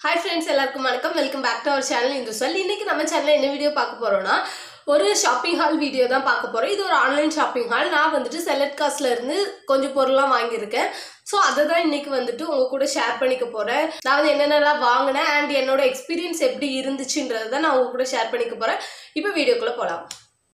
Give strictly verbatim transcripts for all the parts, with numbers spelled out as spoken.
Hi friends, எல்லாருக்கும் வணக்கம். Welcome back to our channel Indhu'S. இன்னைக்கு நம்ம சேனல்ல என்ன வீடியோ பார்க்க போறோம்னா ஒரு ஷாப்பிங் ஹால் வீடியோ தான் பார்க்க போறோம். இது ஒரு ஆன்லைன் ஷாப்பிங் ஹால். நான் வந்துட்டு செலக்ட் காஸ்ட்ல இருந்து கொஞ்சம் பொருள்லாம் வாங்கி இருக்கேன். சோ அத தான் இன்னைக்கு வந்துட்டு உங்க கூட ஷேர் பண்ணிக்க போறேன். நான் வந்து என்னென்னலாம் வாங்குனேன் and என்னோட எக்ஸ்பீரியன்ஸ் எப்படி இருந்துச்சுன்றத தான் நான் உங்க கூட ஷேர் பண்ணிக்க போறேன். இப்போ வீடியோக்குள்ள போலாம்.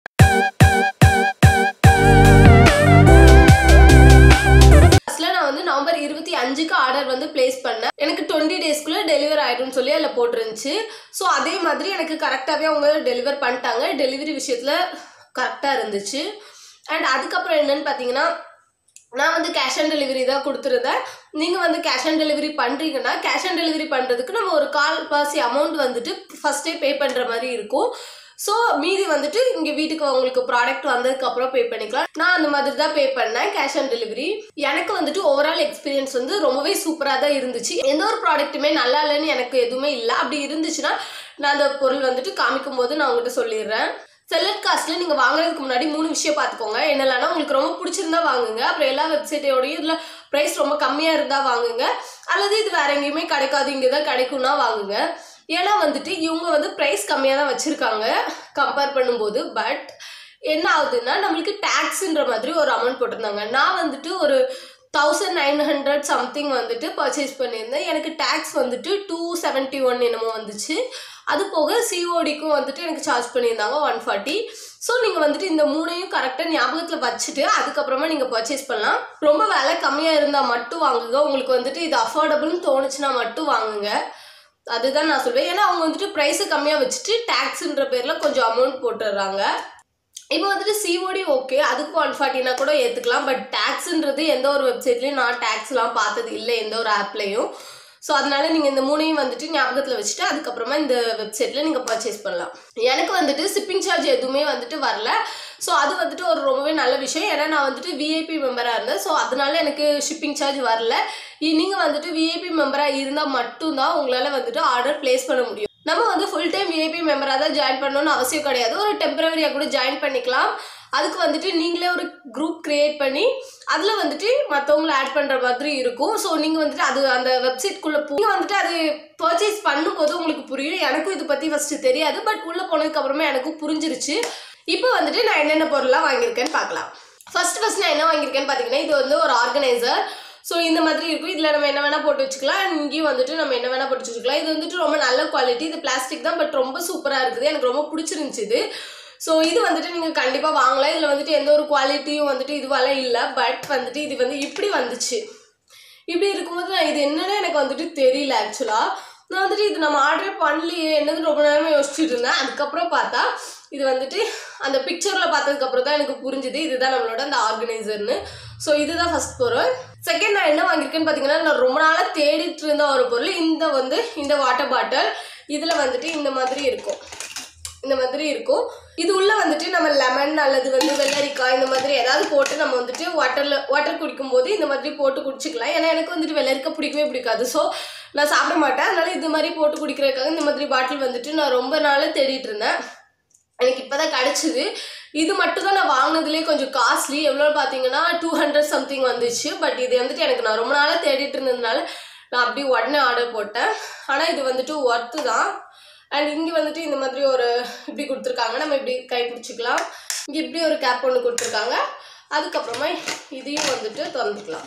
நவம்பர் இருபத்தி ஐந்துக்கு ஆர்டர் வந்து பிளேஸ் பண்ணேன். எனக்கு இருபது டேஸ்க்குள்ள டெலிவரி ஆயிடும்னு சொல்லி அதில் போட்டுருந்துச்சு. ஸோ அதே மாதிரி எனக்கு கரெக்டாகவே அவங்க டெலிவர் பண்ணிட்டாங்க. டெலிவரி விஷயத்தில் கரெக்டாக இருந்துச்சு. அண்ட் அதுக்கப்புறம் என்னன்னு பார்த்தீங்கன்னா, நான் வந்து கேஷ் ஆன் டெலிவரி தான் கொடுத்துருந்தேன். நீங்கள் வந்து கேஷ் ஆன் டெலிவரி பண்ணுறீங்கன்னா கேஷ் ஆன் டெலிவரி பண்ணுறதுக்கு நம்ம ஒரு கால் பாசி அமௌண்ட் வந்துட்டு ஃபஸ்ட்டே பே பண்ணுற மாதிரி இருக்கும். ஸோ மீதி வந்துட்டு இங்கே வீட்டுக்கு உங்களுக்கு ப்ராடக்ட் வந்ததுக்கப்புறம் பே பண்ணிக்கலாம். நான் அந்த மாதிரி தான் பே பண்ணேன் கேஷ் ஆன் டெலிவரி. எனக்கு வந்துட்டு ஓவரால் எக்ஸ்பீரியன்ஸ் வந்து ரொம்பவே சூப்பராக தான் இருந்துச்சு. எந்த ஒரு ப்ராடக்ட்டுமே நல்லா இல்லைன்னு எனக்கு எதுவுமே இல்லை. அப்படி இருந்துச்சுன்னா நான் அந்த பொருள் வந்துட்டு காமிக்கும் போது நான் உங்கள்கிட்ட சொல்லிடுறேன். செலக்ட் காஸ்ட்ல நீங்கள் வாங்குறதுக்கு முன்னாடி மூணு விஷயம் பார்த்துக்கோங்க. என்னென்னா, உங்களுக்கு ரொம்ப பிடிச்சிருந்தா வாங்குங்க. அப்புறம் எல்லா வெப்சைட்டோடையும் இதில் ப்ரைஸ் ரொம்ப கம்மியாக இருந்தால் வாங்குங்க. அல்லது இது வேற எங்கேயுமே கிடைக்காது, இங்கே தான் கிடைக்கும்னா வாங்குங்க. ஏன்னா வந்துட்டு இவங்க வந்து ப்ரைஸ் கம்மியாக தான் வச்சுருக்காங்க கம்பேர் பண்ணும்போது. பட் என்ன ஆகுதுன்னா, நம்மளுக்கு டேக்ஸுன்ற மாதிரி ஒரு அமௌண்ட் போட்டிருந்தாங்க. நான் வந்துட்டு ஒரு தௌசண்ட் நைன் ஹண்ட்ரட் சம்திங் வந்துட்டு பர்ச்சேஸ் பண்ணியிருந்தேன். எனக்கு டேக்ஸ் வந்துட்டு டூ செவன்ட்டி ஒன் என்னமோ வந்துச்சு. அது போக சிஓடிக்கும் வந்துட்டு எனக்கு சார்ஜ் பண்ணியிருந்தாங்க ஒன் ஃபார்ட்டி. ஸோ நீங்கள் வந்துட்டு இந்த மூணையும் கரெக்டாக ஞாபகத்தில் வச்சுட்டு அதுக்கப்புறமா நீங்கள் பர்ச்சேஸ் பண்ணலாம். ரொம்ப விலை கம்மியாக இருந்தால் மட்டும் வாங்குங்க. உங்களுக்கு வந்துட்டு இது அஃபோர்டபுள்னு தோணுச்சுன்னா மட்டும் வாங்குங்க. அதுதான் நான் சொல்வேன். ஏன்னா அவங்க வந்துட்டு ப்ரைஸை கம்மியாக வச்சுட்டு டேக்ஸுன்ற பேரில் கொஞ்சம் அமௌண்ட் போட்டுடுறாங்க. இப்போ வந்துட்டு சிஓடி ஓகே, அதுக்கு ஒன் ஃபார்ட்டினா கூட ஏற்றுக்கலாம். பட் டேக்ஸுன்றது எந்த ஒரு வெப்சைட்லையும் நான் டேக்ஸ்லாம் பார்த்தது இல்லை, எந்த ஒரு ஆப்லையும். ஸோ அதனால நீங்கள் இந்த மூணையும் வந்துட்டு ஞாபகத்தில் வச்சுட்டு அதுக்கப்புறமா இந்த வெப்சைட்டில் நீங்கள் பர்ச்சேஸ் பண்ணலாம். எனக்கு வந்துட்டு ஷிப்பிங் சார்ஜ் எதுவுமே வந்துட்டு வரல. ஸோ அது வந்துட்டு ஒரு ரொம்பவே நல்ல விஷயம். ஏன்னா நான் வந்துட்டு விஐபி மெம்பராக இருந்தேன். ஸோ அதனால எனக்கு ஷிப்பிங் சார்ஜ் வரல. நீங்கள் வந்துட்டு விஐபி மெம்பராக இருந்தால் மட்டும்தான் உங்களால் வந்துட்டு ஆர்டர் பிளேஸ் பண்ண முடியும். நம்ம வந்து ஃபுல் டைம் விஐபி மெம்பராக தான் ஜாயின் பண்ணணும்னு அவசியம் கிடையாது. ஒரு டெம்பரவரியாக கூட ஜாயின் பண்ணிக்கலாம். அதுக்கு வந்துட்டு நீங்களே ஒரு குரூப் கிரியேட் பண்ணி அதில் வந்துட்டு மற்றவங்களை ஆட் பண்ணுற மாதிரி இருக்கும். ஸோ நீங்கள் வந்துட்டு அது அந்த வெப்சைட்குள்ளே போய் வந்துட்டு அது பர்ச்சேஸ் பண்ணும்போது உங்களுக்கு புரியும். எனக்கும் இதை பற்றி ஃபஸ்ட்டு தெரியாது. பட் உள்ளே போனதுக்கப்புறமா எனக்கும் புரிஞ்சிருச்சு. இப்போ வந்துட்டு நான் என்னென்ன பொருள்லாம் வாங்கியிருக்கேன்னு பார்க்கலாம். ஃபர்ஸ்ட் ஃபர்ஸ்ட் நான் என்ன வாங்கியிருக்கேன்னு பார்த்தீங்கன்னா, இது வந்து ஒரு ஆர்கனைசர். ஸோ இந்த மாதிரி இருக்கும். இதில் நம்ம என்ன வேணால் போட்டு வச்சுக்கலாம். அண்ட் இங்கேயும் வந்துட்டு நம்ம என்ன வேணால் போட்டு வச்சுக்கலாம். இது வந்துட்டு ரொம்ப நல்ல குவாலிட்டி. இது பிளாஸ்டிக் தான், பட் ரொம்ப சூப்பராக இருக்குது. எனக்கு ரொம்ப பிடிச்சிருந்துச்சு இது. ஸோ இது வந்துட்டு நீங்கள் கண்டிப்பாக வாங்கலாம். இதில் வந்துட்டு எந்த ஒரு குவாலிட்டியும் வந்துட்டு இதுவெல்லாம் இல்லை. பட் வந்துட்டு இது வந்து இப்படி வந்துச்சு. இப்படி இருக்கும்போது நான் இது என்னன்னு எனக்கு வந்துட்டு தெரியல. ஆக்சுவலாக நான் வந்துட்டு இது நம்ம ஆர்டரே பண்ணலையே என்னது ரொம்ப நேரமாக யோசிச்சுட்டு இருந்தேன். அதுக்கப்புறம் பார்த்தா இது வந்துட்டு அந்த பிக்சரில் பார்த்ததுக்கப்புறம் தான் எனக்கு புரிஞ்சுது இதுதான் நம்மளோட அந்த ஆர்கனைசர்னு. ஸோ இதுதான் ஃபர்ஸ்ட் பொருள். செகண்ட் நான் என்ன வாங்கியிருக்கேன்னு பார்த்தீங்கன்னா, நான் ரொம்ப நாளாக தேடிட்டு இருந்த ஒரு பொருள். இந்த வந்து இந்த வாட்டர் பாட்டில். இதில் வந்துட்டு இந்த மாதிரி இருக்கும். இந்த மாதிரி இருக்கும். இது உள்ள வந்துட்டு நம்ம லெமன் அல்லது வந்து வெள்ளரிக்காய் இந்த மாதிரி ஏதாவது போட்டு நம்ம வந்துட்டு வாட்டரில் வாட்டர் குடிக்கும் போது இந்த மாதிரி போட்டு குடிச்சிக்கலாம். ஏன்னா எனக்கு வந்துட்டு வெள்ளரிக்காய் பிடிக்கவே பிடிக்காது. ஸோ நான் சாப்பிட மாட்டேன். அதனால இது மாதிரி போட்டு குடிக்கிறதுக்காக இந்த மாதிரி பாட்டில் வந்துட்டு நான் ரொம்ப நாளாக தேடிட்டு இருந்தேன். எனக்கு இப்போ தான் கிடச்சிது. இது மட்டும் தான் நான் வாங்கினதுலேயே கொஞ்சம் காஸ்ட்லி. எவ்வளோ பார்த்தீங்கன்னா டூ ஹண்ட்ரட் சம்திங் வந்துச்சு. பட் இது வந்துட்டு எனக்கு நான் ரொம்ப நாளாக தேடிட்டு இருந்ததுனால நான் அப்படி உடனே ஆர்டர் போட்டேன். ஆனால் இது வந்துட்டு ஒர்த்து தான். அண்ட் இங்கே வந்துட்டு இந்த மாதிரி ஒரு இப்படி கொடுத்துருக்காங்க. நம்ம இப்படி கை பிடிச்சிக்கலாம். இங்கே இப்படி ஒரு கேப் ஒன்று கொடுத்துருக்காங்க. அதுக்கப்புறமா இதையும் வந்துட்டு திறந்துக்கலாம்.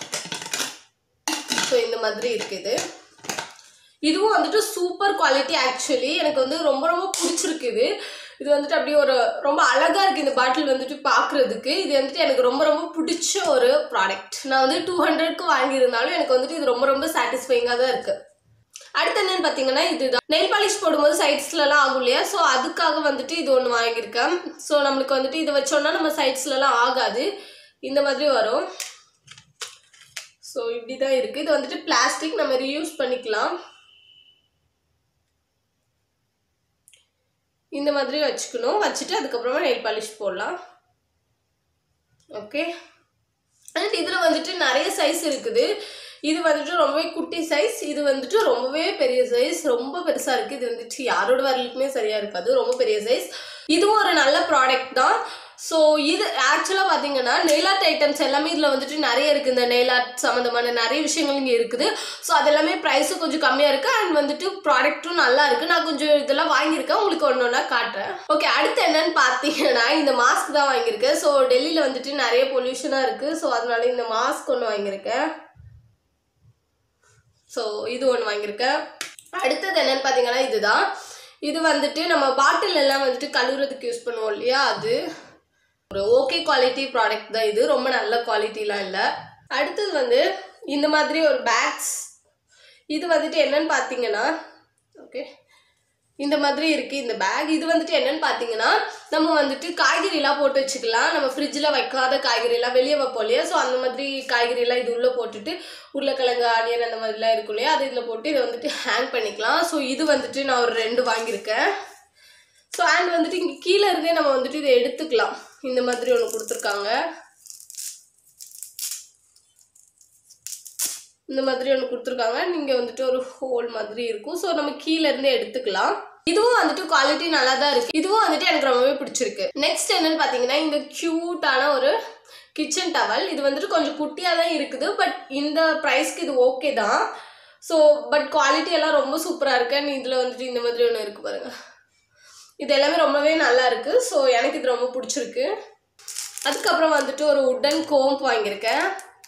ஸோ இந்த மாதிரி இருக்குது. இதுவும் வந்துட்டு சூப்பர் குவாலிட்டி. ஆக்சுவலி எனக்கு வந்து ரொம்ப ரொம்ப பிடிச்சிருக்குது. இது வந்துட்டு அப்படியே ஒரு ரொம்ப அழகாக இருக்குது இந்த பாட்டில் வந்துட்டு பார்க்குறதுக்கு. இது வந்துட்டு எனக்கு ரொம்ப ரொம்ப பிடிச்ச ஒரு ப்ராடக்ட். நான் வந்து டூ ஹண்ட்ரட்க்கு வாங்கியிருந்தாலும் எனக்கு வந்துட்டு இது ரொம்ப ரொம்ப சாட்டிஸ்ஃபைங்காக தான் இருக்குது. அடுத்து என்னன்னு பார்த்தீங்கன்னா, இதுதான் நெயில் பாலிஷ் போடும்போது சைட்ஸ்லலாம் ஆகும் இல்லையா. ஸோ அதுக்காக வந்துட்டு இது ஒன்று வாங்கியிருக்கேன். ஸோ நம்மளுக்கு வந்துட்டு இதை வச்சோன்னா நம்ம சைட்ஸ்லலாம் ஆகாது. இந்த மாதிரி வரும். ஸோ இப்படி தான் இருக்குது. இது வந்துட்டு பிளாஸ்டிக், நம்ம ரீயூஸ் பண்ணிக்கலாம். இந்த மாதிரி வச்சுக்கணும். வச்சுட்டு அதுக்கப்புறமா நெயில் பாலிஷ் போடலாம். ஓகே. அண்ட் இதில் வந்துட்டு நிறைய சைஸ் இருக்குது. இது வந்துட்டு ரொம்பவே குட்டி சைஸ். இது வந்துட்டு ரொம்பவே பெரிய சைஸ். ரொம்ப பெருசாக இருக்குது. இது வந்துட்டு யாரோட வரலுக்குமே சரியாக இருக்காது. ரொம்ப பெரிய சைஸ். இதுவும் ஒரு நல்ல ப்ராடக்ட் தான். ஸோ இது ஆக்சுவலாக பார்த்தீங்கன்னா நெயில் ஆர்ட் ஐட்டம்ஸ் எல்லாமே இதில் வந்துட்டு நிறைய இருக்குது. இந்த நெயில் ஆர்ட் சம்மந்தமான நிறைய விஷயங்கள் இங்கே இருக்குது. ஸோ அது எல்லாமே ப்ரைஸும் கொஞ்சம் கம்மியாக இருக்குது அண்ட் வந்துட்டு ப்ராடக்ட்டும் நல்லா இருக்குது. நான் கொஞ்சம் இதெல்லாம் வாங்கியிருக்கேன், உங்களுக்கு ஒன்று ஒன்றா காட்டுறேன். ஓகே, அடுத்து என்னன்னு பார்த்தீங்கன்னா இந்த மாஸ்க் தான் வாங்கியிருக்கேன். ஸோ டெல்லியில் வந்துட்டு நிறைய பொல்யூஷனாக இருக்குது. ஸோ அதனால இந்த மாஸ்க் ஒன்று வாங்கியிருக்கேன். ஸோ இது ஒன்று வாங்கியிருக்கேன். அடுத்தது என்னன்னு பார்த்தீங்கன்னா இதுதான். இது வந்துட்டு நம்ம பாட்டில் எல்லாம் வந்துட்டு கழுவுறதுக்கு யூஸ் பண்ணுவோம் இல்லையா, அது ஒரு ஓகே குவாலிட்டி ப்ராடக்ட் தான் இது, ரொம்ப நல்ல குவாலிட்டிலாம் இல்லை. அடுத்தது வந்து இந்த மாதிரி ஒரு பேக்ஸ். இது வந்துட்டு என்னன்னு பார்த்தீங்கன்னா ஓகே இந்த மாதிரி இருக்குது இந்த பேக். இது வந்துட்டு என்னன்னு பார்த்தீங்கன்னா நம்ம வந்துட்டு காய்கறிலாம் போட்டு வச்சுக்கலாம். நம்ம ஃப்ரிட்ஜில் வைக்காத காய்கறிலாம் வெளியே வைப்போம் இல்லையா, ஸோ அந்த மாதிரி காய்கறிலாம் இது உள்ளே போட்டுட்டு உருளைக்கிழங்கு ஆனியன் அந்த மாதிரிலாம் இருக்கும் இல்லையா, அது இதில் போட்டு இதை வந்துட்டு ஹேங் பண்ணிக்கலாம். ஸோ இது வந்துட்டு நான் ஒரு ரெண்டு வாங்கியிருக்கேன். ஸோ அண்ட் வந்துட்டு இங்கே கீழே இருந்தே நம்ம வந்துட்டு இதை எடுத்துக்கலாம். இந்த மாதிரி ஒன்று கொடுத்துருக்காங்க. இந்த மாதிரி ஒன்று கொடுத்துருக்காங்க. நீங்கள் வந்துட்டு ஒரு ஹோல் மாதிரி இருக்கும். ஸோ நம்ம கீழே இருந்தே எடுத்துக்கலாம். இதுவும் வந்துட்டு குவாலிட்டி நல்லா தான் இருக்குது. இதுவும் வந்துட்டு எனக்கு ரொம்பவே பிடிச்சிருக்கு. நெக்ஸ்ட் என்னன்னு பார்த்தீங்கன்னா இந்த க்யூட்டான ஒரு கிச்சன் டவல். இது வந்துட்டு கொஞ்சம் குட்டியாக தான் இருக்குது, பட் இந்த ப்ரைஸ்க்கு இது ஓகே தான். ஸோ பட் குவாலிட்டி எல்லாம் ரொம்ப சூப்பராக இருக்கு. அண்ட் இதில் வந்துட்டு இந்த மாதிரி ஒன்று இருக்குது பாருங்கள். இது எல்லாமே ரொம்பவே நல்லா இருக்குது. ஸோ எனக்கு இது ரொம்ப பிடிச்சிருக்கு. அதுக்கப்புறம் வந்துட்டு ஒரு உட்டன் கோம்ப் வாங்கியிருக்கேன்.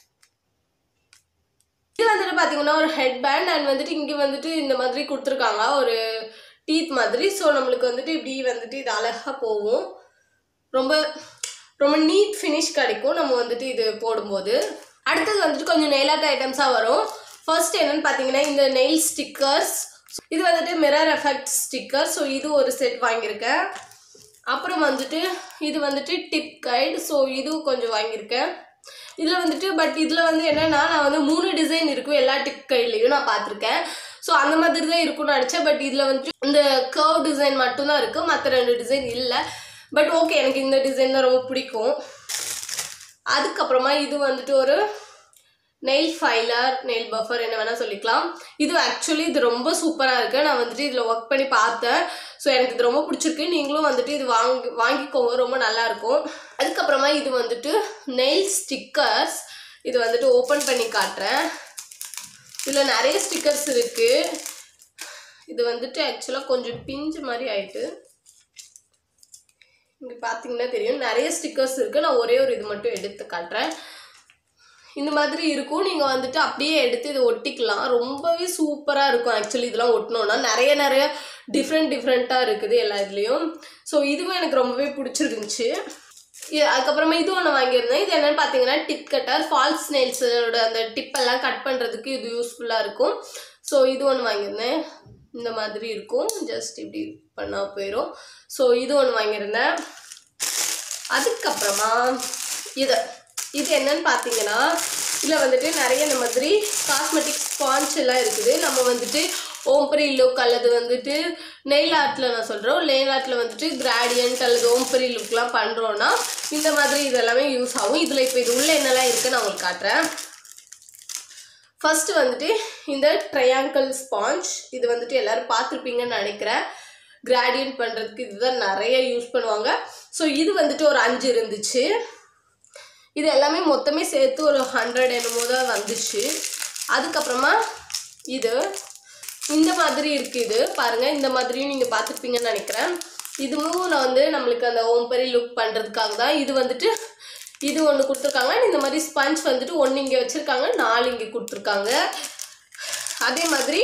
இது வந்துட்டு பார்த்தீங்கன்னா ஒரு ஹெட் பேண்ட் அண்ட் வந்துட்டு இங்கே வந்துட்டு இந்த மாதிரி கொடுத்துருக்காங்க ஒரு டீத் மாதிரி. ஸோ நம்மளுக்கு வந்துட்டு இப்படி வந்துட்டு இது அழகாக போகும். ரொம்ப ரொம்ப நீட் ஃபினிஷ் கிடைக்கும் நம்ம வந்துட்டு இது போடும்போது. அடுத்தது வந்துட்டு கொஞ்சம் நெயில் ஆர்ட் ஐட்டம்ஸாக வரும். ஃபர்ஸ்ட் என்னன்னு பார்த்தீங்கன்னா இந்த நெயில் ஸ்டிக்கர்ஸ். இது வந்துட்டு மிரர் எஃபெக்ட் ஸ்டிக்கர். ஸோ இது ஒரு செட் வாங்கியிருக்கேன். அப்புறம் வந்துட்டு இது வந்துட்டு டிப் கைடு. ஸோ இதுவும் கொஞ்சம் வாங்கியிருக்கேன். இதில் வந்துட்டு பட் இதில் வந்து என்னென்னா நான் வந்து மூணு டிசைன் இருக்கும் எல்லா டிப் கைட்லேயும் நான் பார்த்துருக்கேன். ஸோ அந்த மாதிரி தான் இருக்கும்னு நினச்சேன். பட் இதில் வந்துட்டு இந்த கர்வ் டிசைன் மட்டும்தான் இருக்குது, மற்ற ரெண்டு டிசைன் இல்லை. பட் ஓகே, எனக்கு இந்த டிசைன் தான் ரொம்ப பிடிக்கும். அதுக்கப்புறமா இது வந்துட்டு ஒரு நெயில் ஃபைலர், நெயில் பஃபர் என்ன வேணால் சொல்லிக்கலாம். இது ஆக்சுவலி இது ரொம்ப சூப்பராக இருக்குது. நான் வந்துட்டு இதில் ஒர்க் பண்ணி பார்த்தேன். ஸோ எனக்கு இது ரொம்ப பிடிச்சிருக்கு. நீங்களும் வந்துட்டு இது வாங்கி வாங்கிக்கோங்க, ரொம்ப நல்லாயிருக்கும். அதுக்கப்புறமா இது வந்துட்டு நெயில் ஸ்டிக்கர்ஸ். இது வந்துட்டு ஓப்பன் பண்ணி காட்டுறேன். இதில் நிறைய ஸ்டிக்கர்ஸ் இருக்குது. இது வந்துட்டு ஆக்சுவலாக கொஞ்சம் பிஞ்சு மாதிரி ஆயிட்டு இங்கே பார்த்தீங்கன்னா தெரியும். நிறைய ஸ்டிக்கர்ஸ் இருக்குது. நான் ஒரே ஒரு இது மட்டும் எடுத்து காட்டுறேன். இந்த மாதிரி இருக்கும். நீங்கள் வந்துட்டு அப்படியே எடுத்து இதை ஒட்டிக்கலாம். ரொம்பவே சூப்பராக இருக்கும். ஆக்சுவலி இதெல்லாம் ஒட்டினோன்னா நிறைய நிறைய டிஃப்ரெண்ட் டிஃப்ரெண்ட்டாக இருக்குது எல்லா இதுலேயும். ஸோ இதுவும் எனக்கு ரொம்பவே பிடிச்சிருந்துச்சு. அதுக்கப்புறமா இது ஒன்று வாங்கியிருந்தேன். இது என்னென்னு பார்த்தீங்கன்னா டிப் கட்டர். ஃபால்ஸ் நெயில்ஸோட அந்த டிப்பெல்லாம் கட் பண்ணுறதுக்கு இது யூஸ்ஃபுல்லாக இருக்கும். ஸோ இது ஒன்று வாங்கியிருந்தேன். இந்த மாதிரி இருக்கும், ஜஸ்ட் இப்படி பண்ணால் போயிடும். ஸோ இது ஒன்று வாங்கியிருந்தேன். அதுக்கப்புறமா இது இது என்னன்னு பார்த்தீங்கன்னா இதில் வந்துட்டு நிறைய இந்த மாதிரி காஸ்மெட்டிக் ஸ்பாஞ்ச் எல்லாம் இருக்குது. நம்ம வந்துட்டு ஓம்பரி லுக் அல்லது வந்துட்டு நெயில் ஆர்ட்டில் நான் சொல்கிறோம் நெயில் ஆர்ட்டில் வந்துட்டு கிராடியன்ட் அல்லது ஓம்பரி லுக்லாம் பண்ணுறோன்னா இந்த மாதிரி இதெல்லாமே யூஸ் ஆகும். இதில் இப்போ இது உள்ளே என்னெல்லாம் இருக்குன்னு நான் உங்களுக்கு காட்டுறேன். ஃபர்ஸ்ட் வந்துட்டு இந்த ட்ரையாங்கிள் ஸ்பாஞ்ச். இது வந்துட்டு எல்லோரும் பார்த்துருப்பீங்கன்னு நினைக்கிறேன். கிராடியன்ட் பண்ணுறதுக்கு இதுதான் நிறைய யூஸ் பண்ணுவாங்க. ஸோ இது வந்துட்டு ஒரு அஞ்சு இருந்துச்சு. இது எல்லாமே மொத்தமே சேர்த்து ஒரு ஹண்ட்ரட் என்னமோ தான் வந்துச்சு. அதுக்கப்புறமா இது இந்த மாதிரி இருக்குது. இது பாருங்கள், இந்த மாதிரியும் நீங்கள் பார்த்துருப்பீங்கன்னு நினைக்கிறேன். இதுவும் நான் வந்து நம்மளுக்கு அந்த ஓம்பரி லுக் பண்ணுறதுக்காக தான். இது வந்துட்டு இது ஒன்று கொடுத்துருக்காங்க. இந்த மாதிரி ஸ்பஞ்ச் வந்துட்டு ஒன்று இங்கே வச்சுருக்காங்க, நாலு இங்கே கொடுத்துருக்காங்க. அதே மாதிரி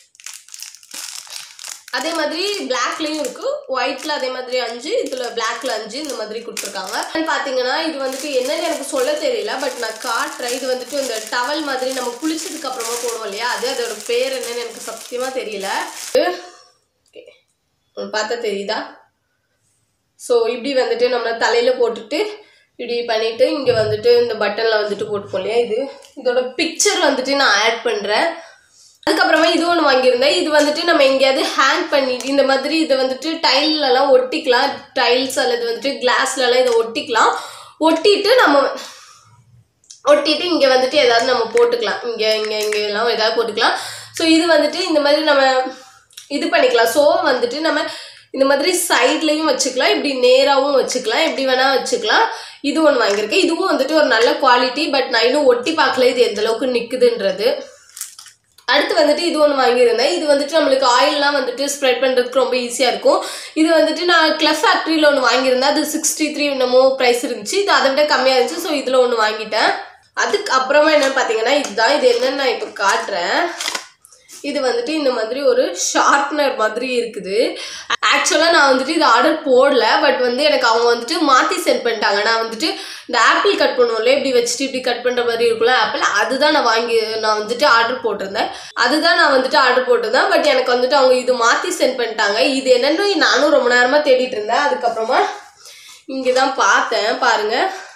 அதே மாதிரி பிளாக்லேயும் இருக்குது, ஒயிட்டில் அதே மாதிரி அஞ்சு, இதில் பிளாக்ல அஞ்சு இந்த மாதிரி கொடுத்துருக்காங்க. பார்த்தீங்கன்னா இது வந்துட்டு என்னன்னு எனக்கு சொல்ல தெரியல, பட் நான் காட்டுறேன். இது வந்துட்டு இந்த டவல் மாதிரி நம்ம குளிச்சதுக்கு அப்புறமா போடுவோம் இல்லையா, அது அதோட பேர் என்னன்னு எனக்கு சத்தியமாக தெரியல. ஓகே, பார்த்தா தெரியுதா? ஸோ இப்படி வந்துட்டு நம்ம தலையில் போட்டுட்டு இப்படி பண்ணிவிட்டு இங்கே வந்துட்டு இந்த பட்டனில் வந்துட்டு போட்டுப்போம் இல்லையா, இது இதோட பிக்சர் வந்துட்டு நான் ஆட் பண்ணுறேன். அதுக்கப்புறமா இது ஒன்று வாங்கியிருந்தேன். இது வந்துட்டு நம்ம எங்கேயாவது ஹேங் பண்ணிட்டு இந்த மாதிரி இதை வந்துட்டு டைல்லலாம் ஒட்டிக்கலாம். டைல்ஸ் அல்லது வந்துட்டு கிளாஸ்லலாம் இதை ஒட்டிக்கலாம். ஒட்டிட்டு நம்ம ஒட்டிட்டு இங்கே வந்துட்டு ஏதாவது நம்ம போட்டுக்கலாம். இங்கே இங்கே இங்கே எல்லாம் ஏதாவது போட்டுக்கலாம். ஸோ இது வந்துட்டு இந்த மாதிரி நம்ம இது பண்ணிக்கலாம். ஸோ வந்துட்டு நம்ம இந்த மாதிரி சைட்லயும் வச்சுக்கலாம், இப்படி நேராவும் வச்சுக்கலாம், எப்படி வேணா வச்சுக்கலாம். இது ஒன்று வாங்கியிருக்கேன். இதுவும் வந்துட்டு ஒரு நல்ல குவாலிட்டி. பட் நான் இன்னும் ஒட்டி பார்க்கல இது எந்த அளவுக்கு நிக்குதுன்றது. அடுத்து வந்துட்டு இது ஒன்று வாங்கியிருந்தேன். இது வந்துட்டு நம்மளுக்கு ஆயிலெலாம் வந்துட்டு ஸ்ப்ரெட் பண்ணுறதுக்கு ரொம்ப ஈஸியாக இருக்கும். இது வந்துட்டு நான் கிளப் ஃபேக்ட்ரியில் ஒன்று வாங்கியிருந்தேன். அது சிக்ஸ்டி த்ரீ என்னமோ ப்ரைஸ் இருந்துச்சு. இது அதை விட கம்மியாக இருந்துச்சு. ஸோ இதில் ஒன்று வாங்கிட்டேன். அதுக்கு அப்புறமா என்னன்னு பார்த்தீங்கன்னா இதுதான். இது என்னன்னு நான் இப்போ காட்டுறேன். இது வந்துட்டு இந்த மாதிரி ஒரு ஷார்ப்னர் மாதிரி இருக்குது. ஆக்சுவலாக நான் வந்துட்டு இது ஆர்டர் போடல. பட் வந்து எனக்கு அவங்க வந்துட்டு மாற்றி சென்ட் பண்ணிட்டாங்க. நான் வந்துட்டு இந்த ஆப்பிள் கட் பண்ணுவோம்ல, இப்படி வச்சுட்டு இப்படி கட் பண்ணுற மாதிரி இருக்கும்ல ஆப்பிள், அதுதான் நான் வாங்கி நான் வந்துட்டு ஆர்டர் போட்டிருந்தேன். அதுதான் நான் வந்துட்டு ஆர்டர் போட்டிருந்தேன். பட் எனக்கு வந்துட்டு அவங்க இது மாற்றி சென்ட் பண்ணிட்டாங்க. இது என்னன்னு நானும் ரொம்ப நேரமாக தேடிட்டு இருந்தேன். அதுக்கப்புறமா இங்கே தான் பார்த்தேன். பாருங்க,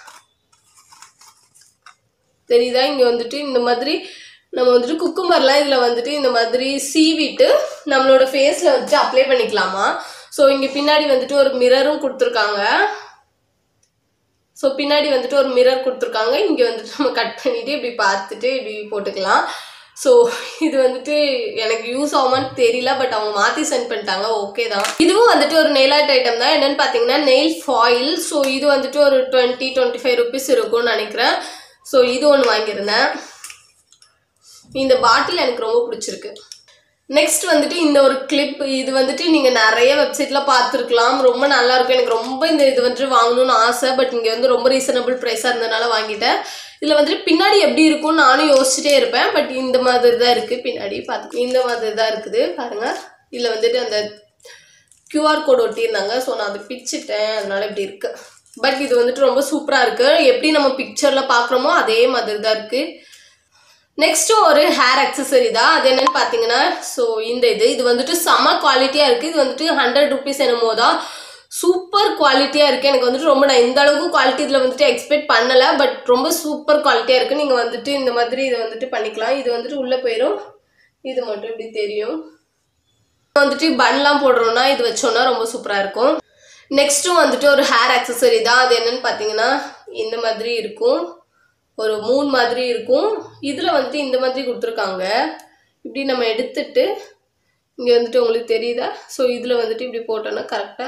தெரியுதா? இங்கே வந்துட்டு இந்த மாதிரி நம்ம வந்துட்டு குக்கும்பர்லாம் இதில் வந்துட்டு இந்த மாதிரி சீவிட்டு நம்மளோட ஃபேஸில் வந்துட்டு அப்ளை பண்ணிக்கலாமா. ஸோ இங்கே பின்னாடி வந்துட்டு ஒரு மிரரும் கொடுத்துருக்காங்க. ஸோ பின்னாடி வந்துட்டு ஒரு மிரர் கொடுத்துருக்காங்க. இங்கே வந்துட்டு நம்ம கட் பண்ணிவிட்டு இப்படி பார்த்துட்டு இப்படி போட்டுக்கலாம். ஸோ இது வந்துட்டு எனக்கு யூஸ் ஆகுமான்னு தெரியல. பட் அவங்க மாற்றி சென்ட் பண்ணிட்டாங்க. ஓகே தான். இதுவும் வந்துட்டு ஒரு நெயில் ஆர்ட் ஐட்டம் தான். என்னென்னு பார்த்தீங்கன்னா நெயில் ஃபாயில். ஸோ இது வந்துட்டு ஒரு டுவெண்ட்டி டுவெண்ட்டி ஃபைவ் ருபீஸ் இருக்கும்னு நினைக்கிறேன். ஸோ இது ஒன்று வாங்கியிருந்தேன். இந்த பாட்டில் எனக்கு ரொம்ப பிடிச்சிருக்கு. நெக்ஸ்ட் வந்துட்டு இந்த ஒரு கிளிப். இது வந்துட்டு நீங்கள் நிறைய வெப்சைட்டில் பார்த்துருக்கலாம். ரொம்ப நல்லாயிருக்கும். எனக்கு ரொம்ப இந்த இது வந்துட்டு வாங்கணும்னு ஆசை. பட் இங்கே வந்து ரொம்ப ரீசனபிள் ப்ரைஸாக இருந்ததுனால வாங்கிட்டேன். இதில் வந்துட்டு பின்னாடி எப்படி இருக்கும்னு நானும் யோசிச்சுட்டே இருப்பேன். பட் இந்த மாதிரி தான் இருக்குது. பின்னாடி பார்த்து இந்த மாதிரி தான் இருக்குது பாருங்கள். இதில் வந்துட்டு அந்த கியூஆர் கோட் ஒட்டியிருந்தாங்க. ஸோ நான் அதை பிச்சுட்டேன், அதனால இப்படி இருக்கு. பட் இது வந்துட்டு ரொம்ப சூப்பராக இருக்குது. எப்படி நம்ம பிக்சரில் பார்க்குறோமோ அதே மாதிரி தான் இருக்குது. நெக்ஸ்ட்டும் ஒரு ஹேர் அக்சசரி தான். அது என்னன்னு பார்த்தீங்கன்னா ஸோ இந்த இது இது வந்துட்டு செம குவாலிட்டியாக இருக்குது. இது வந்துட்டு ஹண்ட்ரட் ருபீஸ் என்னமோ தான். சூப்பர் குவாலிட்டியாக இருக்குது. எனக்கு வந்துட்டு ரொம்ப நான் இந்த அளவுக்கு குவாலிட்டி இதில் வந்துட்டு எக்ஸ்பெக்ட் பண்ணலை. பட் ரொம்ப சூப்பர் குவாலிட்டியாக இருக்குது. நீங்கள் வந்துட்டு இந்த மாதிரி இதை வந்துட்டு பண்ணிக்கலாம். இது வந்துட்டு உள்ளே போயிடும். இது மட்டும் இப்படி தெரியும். வந்துட்டு பன்லாம் போடுறோன்னா இது வச்சோன்னா ரொம்ப சூப்பராக இருக்கும். நெக்ஸ்ட்டும் வந்துட்டு ஒரு ஹேர் அக்சசரி தான். அது என்னன்னு பார்த்தீங்கன்னா இந்த மாதிரி இருக்கும். ஒரு மூணு மாதிரி இருக்கும். இதில் வந்துட்டு இந்த மாதிரி கொடுத்துருக்காங்க. இப்படி நம்ம எடுத்துட்டு இங்கே வந்துட்டு உங்களுக்கு தெரியுதா? ஸோ இதில் வந்துட்டு இப்படி போட்டோன்னா கரெக்டாக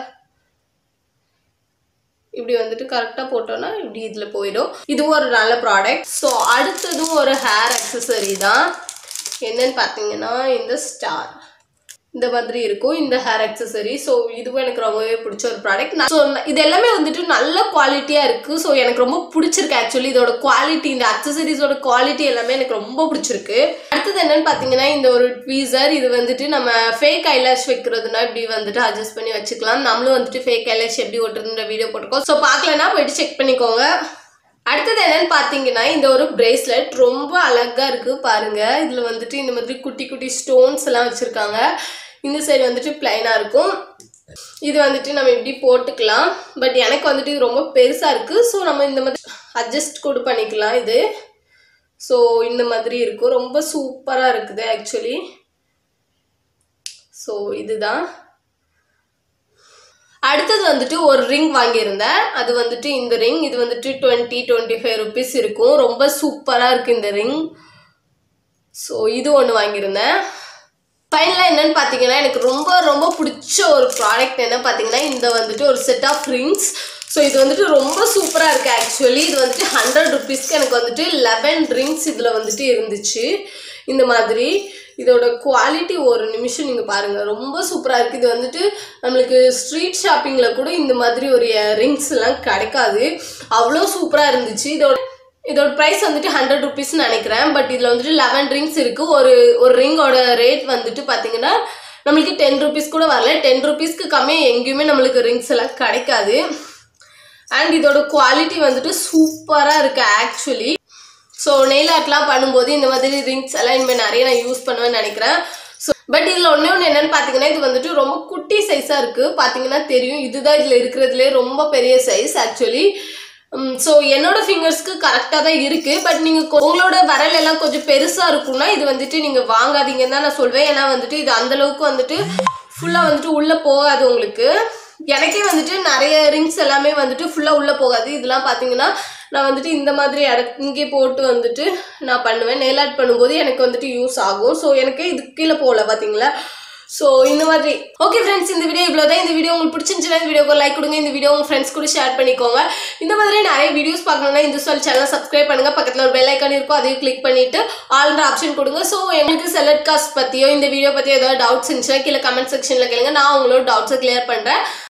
இப்படி வந்துட்டு கரெக்டாக போட்டோன்னா இப்படி இதில் போயிடும். இதுவும் ஒரு நல்ல ப்ராடக்ட். ஸோ அடுத்ததும் ஒரு ஹேர் அக்சசரி தான். என்னன்னு பார்த்தீங்கன்னா இந்த ஸ்டார் இந்த மாதிரி இருக்கும் இந்த ஹேர் அக்சசரி. ஸோ இதுவும் எனக்கு ரொம்பவே பிடிச்ச ஒரு ப்ராடக்ட். ஸோ இது எல்லாமே வந்துட்டு நல்ல குவாலிட்டியாக இருக்குது. ஸோ எனக்கு ரொம்ப பிடிச்சிருக்கு. ஆக்சுவலி இதோட குவாலிட்டி, இந்த அக்சசரிஸோட குவாலிட்டி எல்லாமே எனக்கு ரொம்ப பிடிச்சிருக்கு. அடுத்தது என்னன்னு பார்த்தீங்கன்னா இந்த ஒரு ட்வீசர். இது வந்துட்டு நம்ம ஃபேக் ஐலாஷ் வைக்கிறதுனா இப்படி வந்துட்டு அட்ஜஸ்ட் பண்ணி வச்சுக்கலாம். நம்மளும் வந்துட்டு ஃபேக் ஐலாஷ் எப்படி ஓட்டுறதுன்ற வீடியோ போட்டிருக்கோம். ஸோ பார்க்கலன்னா போயிட்டு செக் பண்ணிக்கோங்க. அடுத்தது என்னன்னு பார்த்தீங்கன்னா இந்த ஒரு பிரேஸ்லெட் ரொம்ப அழகா இருக்கு பாருங்க. இதுல வந்துட்டு இந்த மாதிரி குட்டி குட்டி ஸ்டோன்ஸ் எல்லாம் வச்சிருக்காங்க. இந்த சைடு வந்துட்டு பிளைனா இருக்கும். இது வந்துட்டு நம்ம இப்படி போட்டுக்கலாம். பட் எனக்கு வந்துட்டு இது ரொம்ப பெருசா இருக்கு. ஸோ நம்ம இந்த மாதிரி அட்ஜஸ்ட் கூட பண்ணிக்கலாம் இது. ஸோ இந்த மாதிரி இருக்கும். ரொம்ப சூப்பரா இருக்குது ஆக்சுவலி. ஸோ இதுதான். அடுத்தது வந்துட்டு ஒரு ரிங் வாங்கியிருந்தேன். அது வந்துட்டு இந்த ரிங். இது வந்துட்டு டுவெண்ட்டி டுவெண்ட்டி ஃபைவ் ருபீஸ் இருக்கும். ரொம்ப சூப்பராக இருக்குது இந்த ரிங். ஸோ இது ஒன்று வாங்கியிருந்தேன். ஃபைனலாக என்னன்னு பார்த்தீங்கன்னா எனக்கு ரொம்ப ரொம்ப பிடிச்ச ஒரு ப்ராடக்ட் என்ன பார்த்தீங்கன்னா இந்த வந்துட்டு ஒரு செட் ஆஃப் ரிங்ஸ். ஸோ இது வந்துட்டு ரொம்ப சூப்பராக இருக்குது ஆக்சுவலி. இது வந்துட்டு ஹண்ட்ரட் ருபீஸ்க்கு எனக்கு வந்துட்டு லெவன் ரிங்ஸ் இதில் வந்துட்டு இருந்துச்சு இந்த மாதிரி. இதோட குவாலிட்டி ஒரு நிமிஷம் நீங்கள் பாருங்கள், ரொம்ப சூப்பராக இருக்குது. இது வந்துட்டு நம்மளுக்கு ஸ்ட்ரீட் ஷாப்பிங்கில் கூட இந்த மாதிரி ஒரு ரிங்ஸ் எல்லாம் கிடைக்காது. அவ்வளோ சூப்பராக இருந்துச்சு. இதோட இதோட ப்ரைஸ் வந்துட்டு ஹண்ட்ரட் ருபீஸ்ன்னு நினைக்கிறேன். பட் இதில் வந்துட்டு லெவன் ரிங்ஸ் இருக்குது. ஒரு ஒரு ரிங்கோட ரேட் வந்துட்டு பார்த்தீங்கன்னா நம்மளுக்கு டென் ருபீஸ் கூட வரல. டென் ருபீஸ்க்கு கம்மியாக எங்கேயுமே நம்மளுக்கு ரிங்ஸ் எல்லாம் கிடைக்காது. அண்ட் இதோட குவாலிட்டி வந்துட்டு சூப்பராக இருக்குது ஆக்சுவலி. ஸோ நெயில் ஆர்ட்லாம் பண்ணும்போது இந்த மாதிரி ரிங்ஸ் எல்லாம் இனிமேல் நிறைய நான் யூஸ் பண்ணுவேன்னு நினைக்கிறேன். ஸோ பட் இதில் ஒன்றே ஒன்று என்னென்னு பார்த்தீங்கன்னா இது வந்துட்டு ரொம்ப குட்டி சைஸாக இருக்குது. பார்த்தீங்கன்னா தெரியும். இதுதான் இதில் இருக்கிறதுலே ரொம்ப பெரிய சைஸ் ஆக்சுவலி. ஸோ என்னோட ஃபிங்கர்ஸ்க்கு கரெக்டாக தான் இருக்குது. பட் நீங்கள் உங்களோட விரல் எல்லாம் கொஞ்சம் பெருசாக இருக்கும்னா இது வந்துட்டு நீங்கள் வாங்காதீங்கன்னு தான் நான் சொல்வேன். ஏன்னா வந்துட்டு இது அந்தளவுக்கு வந்துட்டு ஃபுல்லாக வந்துட்டு உள்ளே போகாது உங்களுக்கு. எனக்கே வந்துட்டு நிறைய ரிங்ஸ் எல்லாமே வந்துட்டு ஃபுல்லாக உள்ளே போகாது. இதெல்லாம் பார்த்தீங்கன்னா நான் வந்துட்டு இந்த மாதிரி இட இங்கே போட்டு வந்துட்டு நான் பண்ணுவேன். நெயில் ஆர்ட் பண்ணும்போது எனக்கு வந்துட்டு யூஸ் ஆகும். ஸோ எனக்கு இது கீழே போகல பார்த்தீங்களா. ஸோ இந்த மாதிரி ஓகே ஃப்ரெண்ட்ஸ், இந்த வீடியோ இவ்வளோதான். இந்த வீடியோ உங்களுக்கு பிடிச்சிருந்துச்சுன்னா இந்த வீடியோக்கு லைக் கொடுங்க, இந்த வீடியோ உங்கள் ஃப்ரெண்ட்ஸ் கூட ஷேர் பண்ணிக்கோங்க. இந்த மாதிரி நிறைய வீடியோஸ் பார்க்கணும்னா இந்துஸ் வேர்ல்ட் சேனல் சப்ஸ்கிரைப் பண்ணுங்க. பக்கத்தில் ஒரு பெல் ஐக்கான் இருக்கும், அதையும் கிளிக் பண்ணிட்டு ஆல்ன்ற ஆப்ஷன் கொடுங்க. ஸோ எங்களுக்கு செலக்ட் காஸ்ட் பற்றியோ இந்த வீடியோ பற்றியோ ஏதாவது டவுட்ஸ் இருந்துச்சுன்னா கீழே கமெண்ட் செக்ஷனில் கேளுங்க, நான் உங்களோட டவுட்ஸை கிளியர் பண்ணுறேன்.